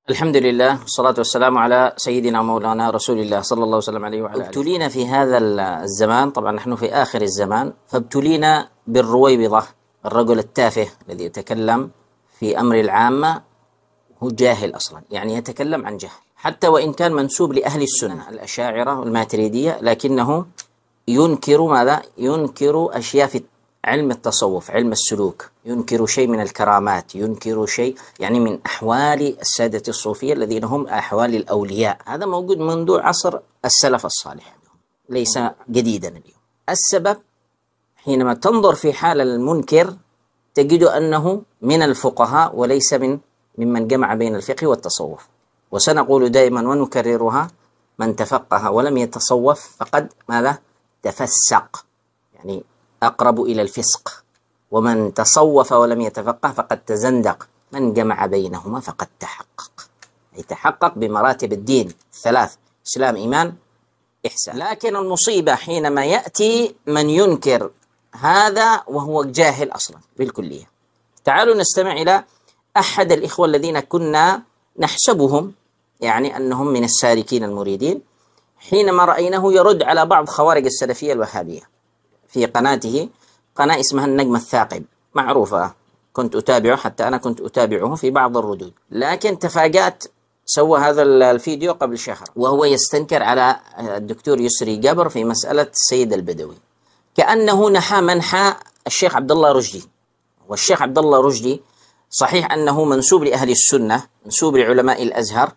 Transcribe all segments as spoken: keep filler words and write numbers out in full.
الحمد لله والصلاة والسلام على سيدنا مولانا رسول الله صلى الله وسلم عليه وعلى آله. ابتلينا في هذا الزمان، طبعا نحن في آخر الزمان، فابتلينا بالرويبضة، الرجل التافه الذي يتكلم في أمر العامة، هو جاهل أصلا، يعني يتكلم عن جهل، حتى وإن كان منسوب لأهل السنة الأشاعرة والماتريدية، لكنه ينكر ماذا؟ ينكر أشياء في علم التصوف، علم السلوك، ينكر شيء من الكرامات، ينكر شيء يعني من أحوال السادة الصوفية الذين هم أحوال الأولياء. هذا موجود منذ عصر السلف الصالح، ليس جديدا اليوم. السبب حينما تنظر في حال المنكر تجد أنه من الفقهاء وليس من ممن جمع بين الفقه والتصوف. وسنقول دائما ونكررها: من تفقه ولم يتصوف فقد ماذا؟ تفسق، يعني أقرب إلى الفسق. ومن تصوف ولم يتفقه فقد تزندق. من جمع بينهما فقد تحقق، أي تحقق بمراتب الدين الثلاث: إسلام، إيمان، إحسان. لكن المصيبة حينما يأتي من ينكر هذا وهو جاهل أصلا بالكلية. تعالوا نستمع إلى أحد الإخوة الذين كنا نحسبهم يعني أنهم من السالكين المريدين، حينما رأيناه يرد على بعض خوارج السلفية الوهابية في قناته، قناة اسمها النجم الثاقب، معروفة، كنت أتابعه، حتى أنا كنت أتابعه في بعض الردود. لكن تفاجأت، سوى هذا الفيديو قبل شهر وهو يستنكر على الدكتور يسري جبر في مسألة السيد البدوي، كأنه نحى منحى الشيخ عبد الله رشدي. والشيخ عبد الله رشدي صحيح أنه منسوب لأهل السنة، منسوب لعلماء الأزهر،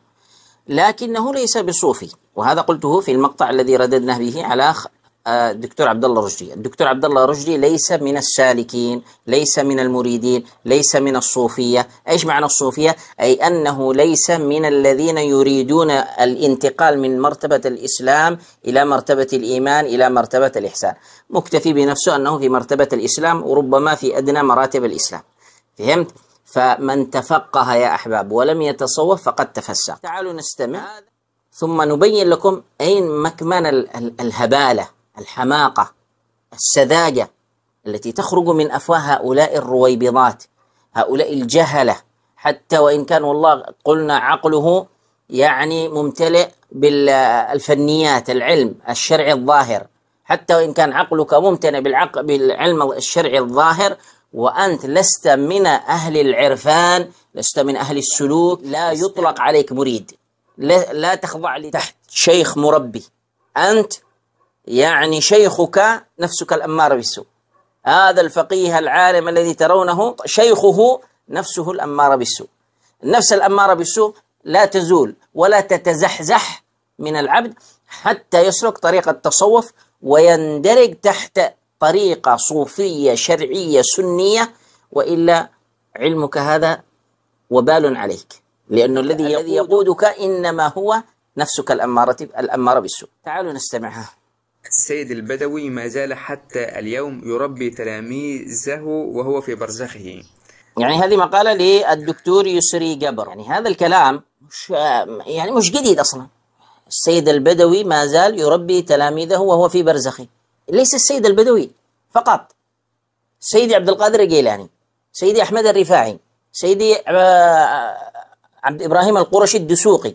لكنه ليس بصوفي، وهذا قلته في المقطع الذي رددنا به على الدكتور عبد الله رشدي. الدكتور عبد الله رشدي ليس من السالكين، ليس من المريدين، ليس من الصوفية. ايش معنى الصوفية؟ اي انه ليس من الذين يريدون الانتقال من مرتبة الاسلام الى مرتبة الايمان الى مرتبة الاحسان، مكتفي بنفسه انه في مرتبة الاسلام وربما في ادنى مراتب الاسلام. فهمت؟ فمن تفقه يا احباب ولم يتصوف فقد تفسق. تعالوا نستمع ثم نبين لكم اين مكمن الهبالة، الحماقة، السذاجة التي تخرج من أفواه هؤلاء الرويبضات، هؤلاء الجهلة، حتى وإن كان والله قلنا عقله يعني ممتلئ بالفنيات، العلم الشرعي الظاهر، حتى وإن كان عقلك ممتلئ بالعقل بالعلم الشرعي الظاهر، وأنت لست من أهل العرفان، لست من أهل السلوك، لا يطلق عليك مريد، لا, لا تخضع لتحت شيخ مربي. أنت يعني شيخك نفسك الأمارة بالسوء. هذا الفقيه العالم الذي ترونه شيخه نفسه الأمارة بالسوء. النفس الأمارة بالسوء لا تزول ولا تتزحزح من العبد حتى يسلك طريق التصوف ويندرج تحت طريقة صوفية شرعية سنية، وإلا علمك هذا وبال عليك، لأنه الذي يقودك إنما هو نفسك الأمارة الأمارة بالسوء. تعالوا نستمعها. السيد البدوي ما زال حتى اليوم يربي تلاميذه وهو في برزخه. يعني هذه مقالة للدكتور يسري جبر، يعني هذا الكلام مش يعني مش جديد أصلا. السيد البدوي ما زال يربي تلاميذه وهو في برزخه. ليس السيد البدوي فقط، سيدي عبد القادر الجيلاني، سيدي أحمد الرفاعي، سيدي عبد إبراهيم القرشي الدسوقي،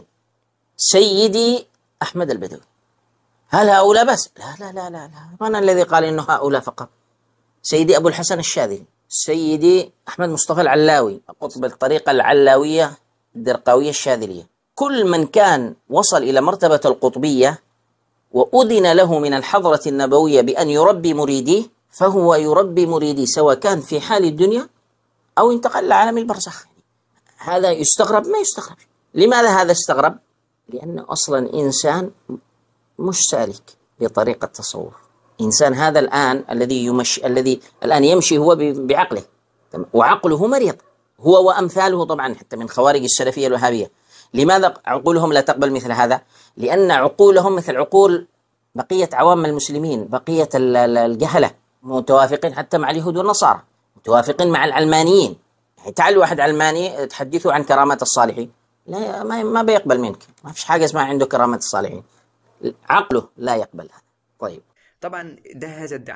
سيدي أحمد البدوي. هل هؤلاء بس؟ لا لا لا لا لا، من الذي قال إنه هؤلاء فقط؟ سيدي أبو الحسن الشاذلي، سيدي أحمد مصطفى العلاوي، قطب الطريقة العلاوية الدرقاوية الشاذلية. كل من كان وصل إلى مرتبة القطبية وأذن له من الحضرة النبوية بأن يربي مريديه فهو يربي مريديه، سواء كان في حال الدنيا أو انتقل لعالم البرزخ. هذا يستغرب؟ ما يستغرب. لماذا هذا استغرب؟ لأنه أصلا إنسان مش سالك بطريقة التصوف. إنسان هذا الآن الذي يمشي الذي الآن يمشي هو بعقله، وعقله مريض، هو وأمثاله طبعا حتى من خوارج السلفية الوهابية. لماذا عقولهم لا تقبل مثل هذا؟ لأن عقولهم مثل عقول بقية عوام المسلمين، بقية الجهلة، متوافقين حتى مع اليهود والنصارى، متوافقين مع العلمانيين. يعني تعال واحد علماني تحدثه عن كرامات الصالحين، لا ما بيقبل منك، ما فيش حاجة اسمها عنده كرامات الصالحين، عقله لا يقبل هذا. طيب طبعا ده هذا الادعاء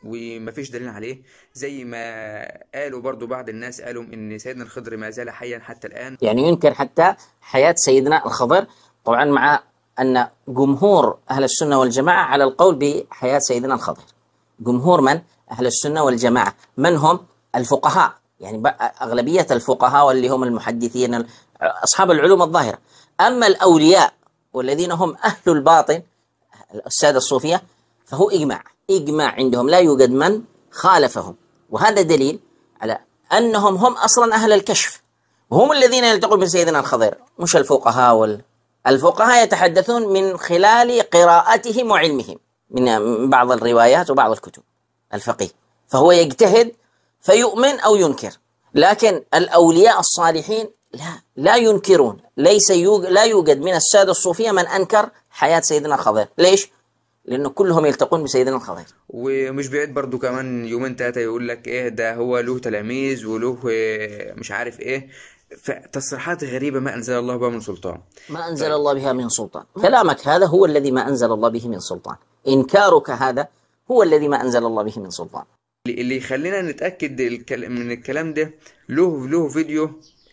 ومفيش دليل عليه، زي ما قالوا برضو بعض الناس قالوا ان سيدنا الخضر ما زال حيا حتى الآن. يعني ينكر حتى حياة سيدنا الخضر، طبعا مع أن جمهور أهل السنة والجماعة على القول بحياة سيدنا الخضر. جمهور من؟ أهل السنة والجماعة. من هم؟ الفقهاء، يعني أغلبية الفقهاء واللي هم المحدثين أصحاب العلوم الظاهرة. أما الأولياء والذين هم أهل الباطن السادة الصوفية فهو إجماع إجماع عندهم، لا يوجد من خالفهم. وهذا دليل على أنهم هم أصلا أهل الكشف، وهم الذين يلتقون بسيدنا الخضر، مش الفقهاء. وال... الفقهاء يتحدثون من خلال قراءتهم وعلمهم من بعض الروايات وبعض الكتب الفقيه، فهو يجتهد فيؤمن أو ينكر. لكن الأولياء الصالحين لا لا ينكرون. ليس يوجد لا يوجد من السادة الصوفية من أنكر حياة سيدنا الخضر. ليش؟ لأنه كلهم يلتقون بسيدنا الخضر. ومش بعيد برضو كمان يومين تلاتة يقول لك ايه ده هو له تلاميذ وله مش عارف ايه، فتصريحات غريبة ما أنزل الله بها من سلطان. ما أنزل الله بها من سلطان. كلامك هذا هو الذي ما أنزل الله به من سلطان، إنكارك هذا هو الذي ما أنزل الله به من سلطان. اللي يخلينا نتأكد من الكلام ده له له فيديو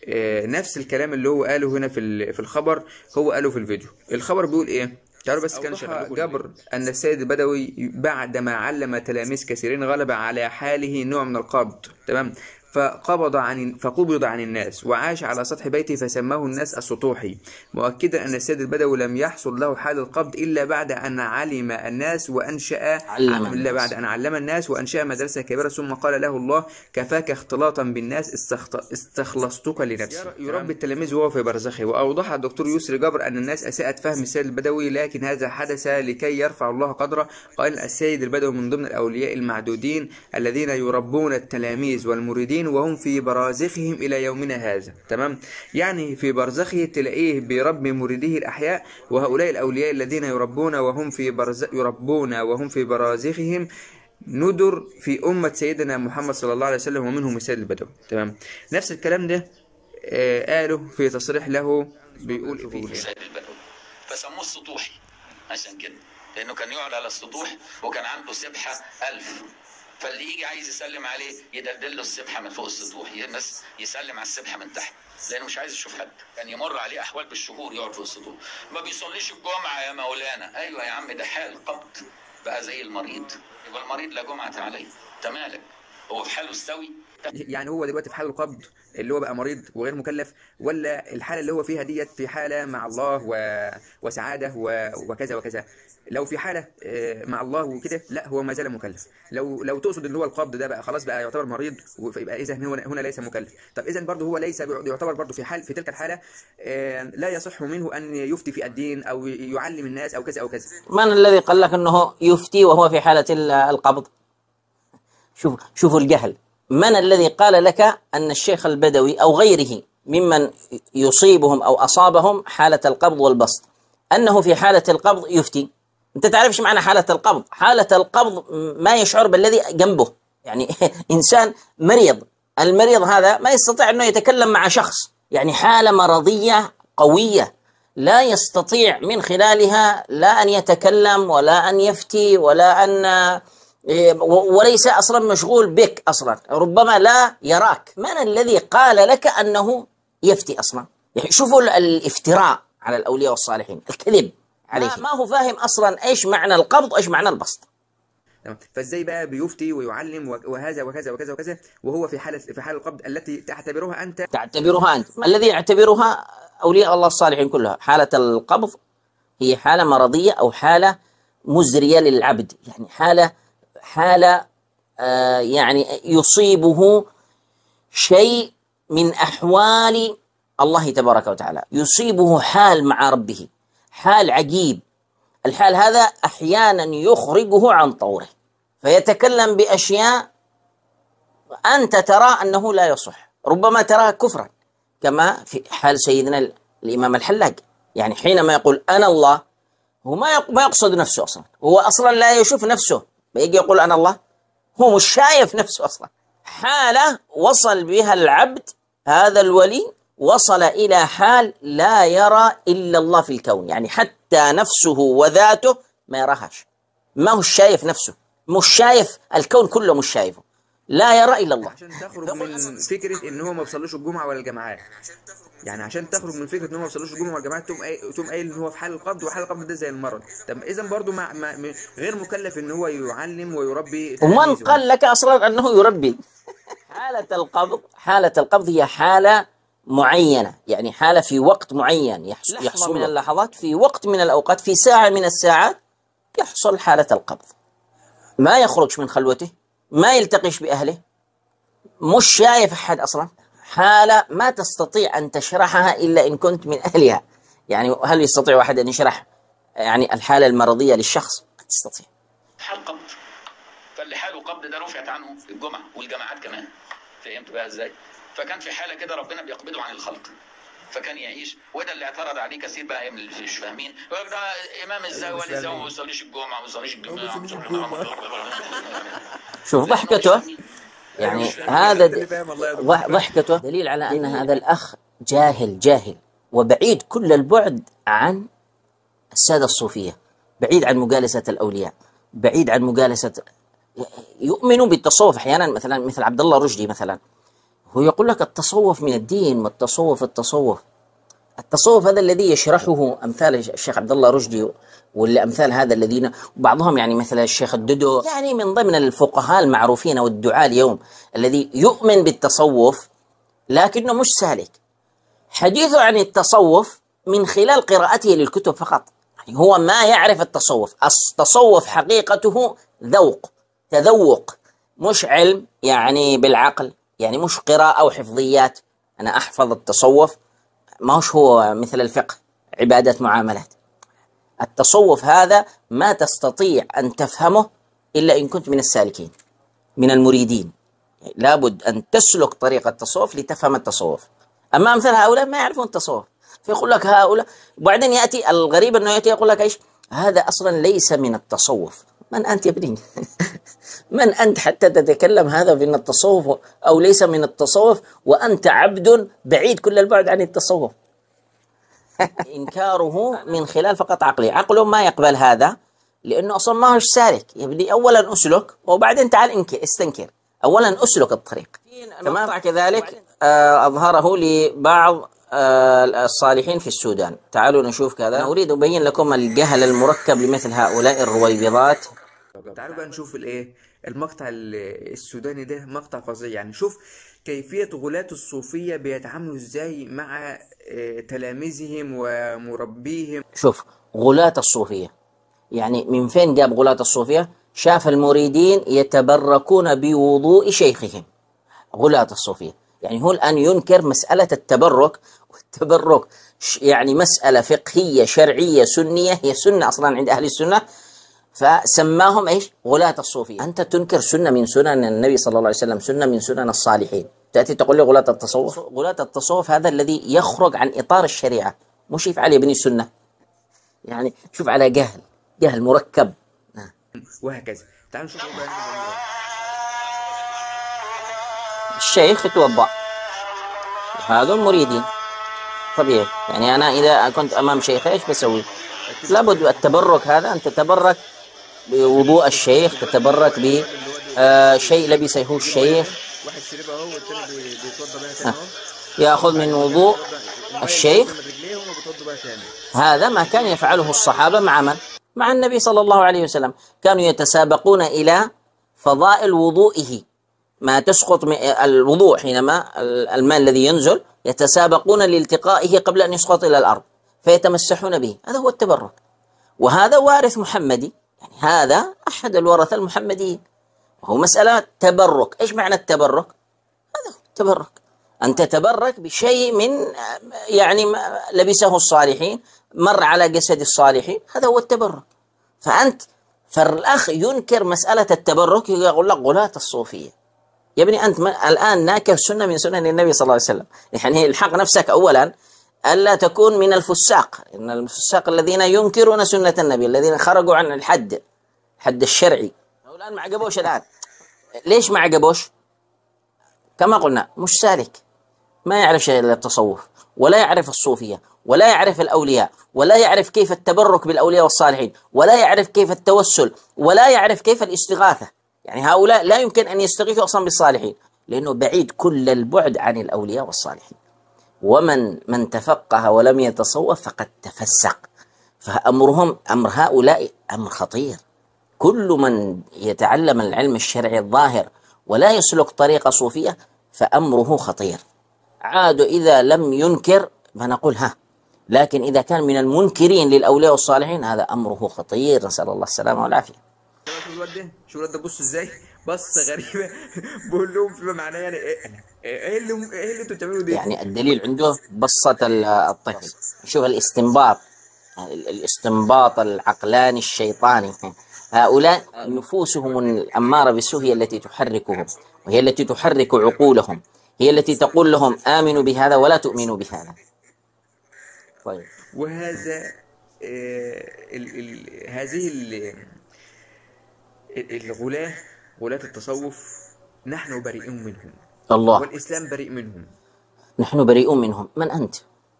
نفس الكلام اللي هو قاله هنا في في الخبر هو قاله في الفيديو. الخبر بيقول ايه؟ تعالوا بس. كان جبر أن السيد البدوي بعدما علم تلاميذ كثيرين غلب على حاله نوع من القبض، تمام، فقبض عن فقبض عن الناس وعاش على سطح بيته فسماه الناس السطوحي، مؤكدا أن السيد البدوي لم يحصل له حال القبض إلا بعد أن علم الناس وأنشأ إلا بعد أن علم الناس وأنشأ مدرسة كبيرة، ثم قال له الله كفاك اختلاطا بالناس استخط... استخلصتك لنفسي. يربي التلاميذ وهو في برزخه. وأوضح الدكتور يسري جبر أن الناس أساءت فهم السيد البدوي، لكن هذا حدث لكي يرفع الله قدره. قال السيد البدوي من ضمن الأولياء المعدودين الذين يربون التلاميذ والمريدين وهم في برازخهم إلى يومنا هذا، تمام. يعني في برزخه تلاقيه بيربي مريديه الأحياء، وهؤلاء الأولياء الذين يربون وهم في برز يربون وهم في برازخهم ندر في أمة سيدنا محمد صلى الله عليه وسلم، ومنهم السيد البدوي، تمام. نفس الكلام ده آه قاله في تصريح له، بيقول فيه السيد البدوي فسموه السطوحي عشان كده، لأنه كان يقعد على السطوح وكان عنده سبحة ألف، فاللي يجي عايز يسلم عليه يدلل له السبحه من فوق السطوح، بس يسلم على السبحه من تحت لانه مش عايز يشوف حد. كان يعني يمر عليه احوال بالشهور يقعد فوق السطوح. ما بيصليش الجمعه يا مولانا. ايوه يا عم ده حال قبض بقى زي المريض، يبقى المريض لا جمعه عليه. انت مالك؟ هو في حاله استوي؟ يعني هو دلوقتي في حال القبض اللي هو بقى مريض وغير مكلف، ولا الحاله اللي هو فيها ديت في حاله مع الله و... وسعاده و... وكذا وكذا؟ لو في حاله مع الله وكده لا هو ما زال مكلف. لو لو تقصد ان هو القبض ده بقى خلاص بقى يعتبر مريض، فيبقى اذا هنا هنا ليس مكلف. طب اذا برضه هو ليس يعتبر برضه في حال في تلك الحاله لا يصح منه ان يفتي في الدين او يعلم الناس او كذا او كذا. من الذي قال لك انه يفتي وهو في حاله القبض؟ شوف شوفوا الجهل. من الذي قال لك أن الشيخ البدوي أو غيره ممن يصيبهم أو أصابهم حالة القبض والبسط أنه في حالة القبض يفتي؟ أنت تعرفش معنى حالة القبض؟ حالة القبض ما يشعر بالذي جنبه، يعني إنسان مريض، المريض هذا ما يستطيع أنه يتكلم مع شخص، يعني حالة مرضية قوية لا يستطيع من خلالها لا أن يتكلم ولا أن يفتي ولا أن وليس أصلا مشغول بك أصلا، ربما لا يراك. من الذي قال لك أنه يفتي أصلا؟ يعني شوفوا الافتراء على الأولياء والصالحين، الكذب عليهم. ما هو فاهم أصلا إيش معنى القبض وإيش معنى البسط. فازاي بقى بيفتي ويعلم وهذا وكذا وكذا وكذا وهو في حالة في حال القبض التي تعتبرها أنت تعتبرها أنت الذي يعتبرها أولياء الله الصالحين كلها. حالة القبض هي حالة مرضية أو حالة مزرية للعبد، يعني حالة حالة آه يعني يصيبه شيء من أحوال الله تبارك وتعالى، يصيبه حال مع ربه، حال عجيب. الحال هذا أحيانا يخرجه عن طوره فيتكلم بأشياء أنت ترى أنه لا يصح، ربما تراه كفرا، كما في حال سيدنا الإمام الحلاج. يعني حينما يقول أنا الله هو ما يقصد نفسه أصلا، هو أصلا لا يشوف نفسه، بيجي يقول أنا الله هو مش شايف نفسه أصلا. حالة وصل بها العبد هذا الولي، وصل إلى حال لا يرى إلا الله في الكون، يعني حتى نفسه وذاته ما يراهاش، ما هو شايف نفسه، مش شايف الكون كله، مش شايفه، لا يرى إلا الله. عشان تخرج من فكرة إن هو ما بيصليش الجمعة ولا الجماعات، يعني عشان تخرج من فكرة إن هو ما بيصليش الجمعة والجماعات تقوم قايل تقوم قايل إن هو في حال القبض، وحال القبض ده زي المرض. طب إذا برضه مع... مع... غير مكلف إن هو يعلم ويربي ومن تلاميذه. قال لك أصلا أنه يربي؟ حالة القبض، حالة القبض هي حالة معينة، يعني حالة في وقت معين يحصل, يحصل من اللحظات، في وقت من الأوقات، في ساعة من الساعات يحصل حالة القبض. ما يخرجش من خلوته، ما يلتقيش بأهله، مش شايف أحد أصلا. حالة ما تستطيع أن تشرحها إلا إن كنت من أهلها. يعني هل يستطيع واحد أن يشرح يعني الحالة المرضية للشخص؟ ما تستطيع. حال قبض، فاللي حاله قبض ده رفعت عنه الجمعة والجماعات كمان. فهمت بقى ازاي؟ فكان في حالة كده ربنا بيقبضه عن الخلق، فكان يعيش. وده اللي اعترض عليه كثير بقى من اللي مش فاهمين، يقول ده امام ازاي ولا ازاي وما بيصليش الجمعة وما بيصليش الجمعة. شوف ضحكته، يعني هذا ضحكته دليل على أن هذا الأخ جاهل جاهل وبعيد كل البعد عن السادة الصوفية، بعيد عن مجالسة الأولياء، بعيد عن مجالسة. يؤمنون بالتصوف أحيانا، مثلا مثل عبد الله رشدي مثلا، هو يقول لك التصوف من الدين، والتصوف التصوف التصوف هذا الذي يشرحه أمثال الشيخ عبد الله رشدي واللي أمثال هذا الذين بعضهم يعني مثل الشيخ الددو، يعني من ضمن الفقهاء المعروفين والدعاة اليوم الذي يؤمن بالتصوف لكنه مش سالك. حديثه عن التصوف من خلال قراءته للكتب فقط، يعني هو ما يعرف التصوف. التصوف حقيقته ذوق، تذوق، مش علم يعني بالعقل، يعني مش قراءة أو حفظيات أنا أحفظ التصوف، ما هوش هو مثل الفقه عبادة معاملات. التصوف هذا ما تستطيع أن تفهمه إلا إن كنت من السالكين من المريدين، يعني لابد أن تسلك طريق التصوف لتفهم التصوف. أما أمثال هؤلاء ما يعرفون التصوف، فيقول لك هؤلاء، وبعدين يأتي الغريب أنه يأتي يقول لك إيش هذا أصلا ليس من التصوف. من أنت يا ابني؟ من أنت حتى تتكلم هذا من التصوف أو ليس من التصوف وأنت عبد بعيد كل البعد عن التصوف؟ إنكاره من خلال فقط عقلي، عقله ما يقبل هذا لأنه أصلا ما هوش سالك. يا ابني أولا أسلك وبعدين تعال انكر استنكر، أولا أسلك الطريق. كما كذلك أظهره لبعض الصالحين في السودان. تعالوا نشوف كذا. أنا أريد أبين لكم الجهل المركب لمثل هؤلاء الرويبضات. تعالوا بقى نشوف الايه المقطع السوداني ده، مقطع فظيع. يعني شوف كيفية غلاة الصوفية بيتعاملوا ازاي مع تلاميذهم ومربيهم. شوف غلاة الصوفية، يعني من فين جاب غلاة الصوفية؟ شاف المريدين يتبركون بوضوء شيخهم، غلاة الصوفية. يعني هو الآن ينكر مسألة التبرك، والتبرك يعني مسألة فقهية شرعية سنية، هي سنة أصلا عند أهل السنة، فسماهم إيش؟ غلاة الصوفية. أنت تنكر سنة من سنن النبي صلى الله عليه وسلم، سنة من سنن الصالحين، تأتي تقول لي غلاة التصوف؟ غلاة التصوف هذا الذي يخرج عن إطار الشريعة، مش يفعل يبني سنة. يعني شوف على جهل، جهل مركب. وهكذا. تعالوا نشوف الشيخ يتوضأ، هذول مريدين طبيعي. يعني أنا إذا كنت أمام شيخ إيش بسوي؟ لابد التبرك هذا، أن تتبرك بوضوء الشيخ، تتبرك بشيء لبسه الشيخ، يأخذ من وضوء الشيخ. هذا ما كان يفعله الصحابة مع من؟ مع النبي صلى الله عليه وسلم. كانوا يتسابقون إلى فضائل وضوئه، ما تسقط الوضوء حينما الماء الذي ينزل، يتسابقون لالتقائه قبل أن يسقط إلى الأرض فيتمسحون به. هذا هو التبرك، وهذا وارث محمدي، يعني هذا أحد الورثة المحمديين، وهو مسألة تبرك. إيش معنى التبرك؟ هذا هو التبرك، أن تتبرك بشيء من يعني لبسه الصالحين، مر على جسد الصالحين، هذا هو التبرك. فأنت فالأخ ينكر مسألة التبرك، يقول لك غلاة الصوفية. يا ابني أنت الآن ناكر سنة من سنن النبي صلى الله عليه وسلم. يعني الحق نفسك أولا ألا تكون من الفساق، إن الفساق الذين ينكرون سنة النبي، الذين خرجوا عن الحد الحد الشرعي. الآن ما عجبوش. الآن ليش ما عجبوش؟ كما قلنا مش سالك، ما يعرف شيء إلا التصوف، ولا يعرف الصوفية، ولا يعرف الأولياء، ولا يعرف كيف التبرك بالأولياء والصالحين، ولا يعرف كيف التوسل، ولا يعرف كيف الاستغاثة. يعني هؤلاء لا يمكن أن يستغيثوا أصلا بالصالحين، لأنه بعيد كل البعد عن الأولياء والصالحين. ومن من تفقه ولم يتصوف فقد تفسق. فأمرهم أمر هؤلاء أمر خطير. كل من يتعلم العلم الشرعي الظاهر ولا يسلك طريقة صوفية فأمره خطير. عاد إذا لم ينكر فنقول ها، لكن إذا كان من المنكرين للأولياء والصالحين هذا أمره خطير، نسأل الله السلامة والعافية. شو الواد ده؟ شو الواد ده؟ بص ازاي بص غريبة. بقول لهم فيما معناه يعني ايه ايه اللي ايه اللي انتوا بتعملوا ده؟ يعني الدليل عنده بصة الطفل. شوف الاستنباط، الاستنباط العقلاني الشيطاني. هؤلاء نفوسهم الأمارة بالسوء هي التي تحركهم، وهي التي تحرك عقولهم، هي التي تقول لهم آمنوا بهذا ولا تؤمنوا بهذا. طيب، وهذا آه ال ال هذه ال الغلاة، غلاة التصوف، نحن بريئون منهم، الله، والإسلام بريء منهم. نحن بريئون منهم. من أنت؟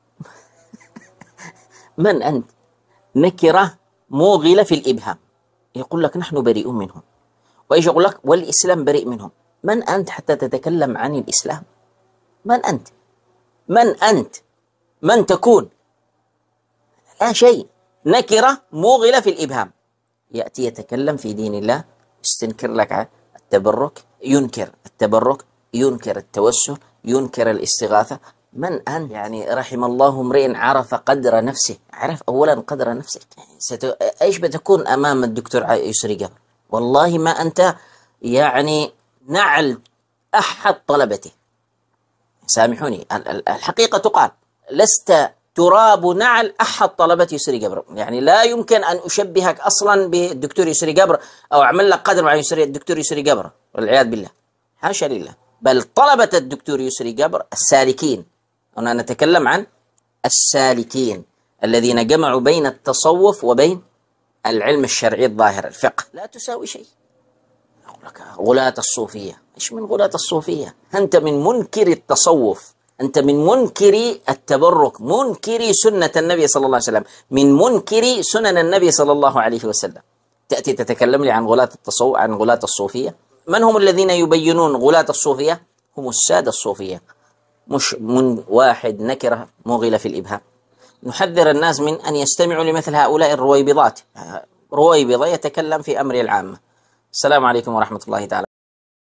من أنت؟ نكرة موغلة في الإبهام. يقول لك نحن بريئون منهم، وإيش يقول لك والإسلام بريء منهم. من أنت حتى تتكلم عن الإسلام؟ من أنت؟ من أنت؟ من تكون؟ لا شيء. نكرة موغلة في الإبهام. يأتي يتكلم في دين الله، يستنكر لك التبرك، ينكر التبرك، ينكر التوسل، ينكر الاستغاثة. من أنت؟ يعني رحم الله امرئ عرف قدر نفسه. عرف أولا قدر نفسك. ست... إيش بتكون أمام الدكتور يسري قبر؟ والله ما أنت يعني نعل أحد طلبته. سامحوني، الحقيقة تقال، لست تراب نعل أحد طلبة يسري قبر. يعني لا يمكن أن أشبهك أصلا بالدكتور يسري قبر أو أعمل لك قدر مع يسري الدكتور يسري قبر، والعياذ بالله، حاشا لله. بل طلبة الدكتور يسري قبر السالكين، أنا نتكلم عن السالكين الذين جمعوا بين التصوف وبين العلم الشرعي الظاهر الفقه. لا تساوي شيء. أقول لك غلاة الصوفية. إيش من غلاة الصوفية؟ أنت من منكر التصوف، أنت من منكري التبرك، منكري سنة النبي صلى الله عليه وسلم، من منكري سنن النبي صلى الله عليه وسلم. تأتي تتكلم لي عن غلاة التصوف، عن غلاة الصوفية. من هم الذين يبينون غلاة الصوفية؟ هم السادة الصوفية، مش من واحد نكرة موغلة في الإبهام. نحذر الناس من أن يستمعوا لمثل هؤلاء الرويبضات. رويبضة يتكلم في أمر العامة. السلام عليكم ورحمة الله تعالى.